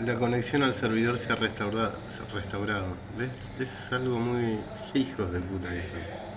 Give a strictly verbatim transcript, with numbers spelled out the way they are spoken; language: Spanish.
la conexión al servidor se ha restaurado. Se ha restaurado. ¿Ves? Es algo muy... Qué hijos de puta eso.